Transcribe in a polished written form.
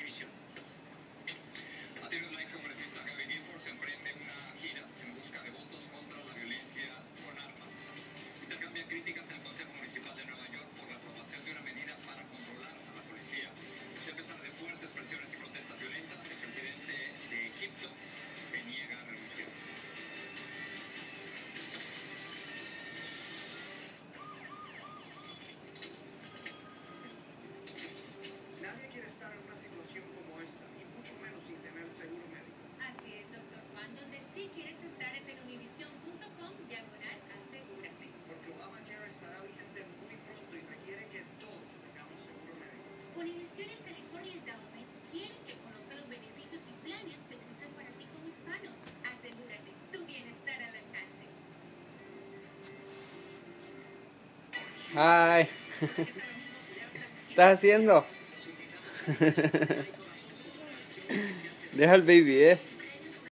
Atiendes la excongresista Gabby Gifford se emprende una gira en busca de votos contra la violencia con armas. Intercambia críticas en el Consejo Municipal de Nueva York por la aprobación de una medida para controlar a la policía. A pesar de fuertes presiones y protestas violentas, el presidente de Egipto se niega a renunciar. Nadie quiere estar en una situación como esta, y mucho menos sin tener seguro médico. Así es, doctor Juan. Donde sí quieres estar es en univision.com/asegúrate. Porque Obamacare estará vigente muy pronto y requiere que todos tengamos seguro médico. Univision en California Endowment quiere que conozca los beneficios y planes que existen para ti como hispano. Asegúrate, tu bienestar al alcance. Hi. ¿Qué estás haciendo? Deja el baby,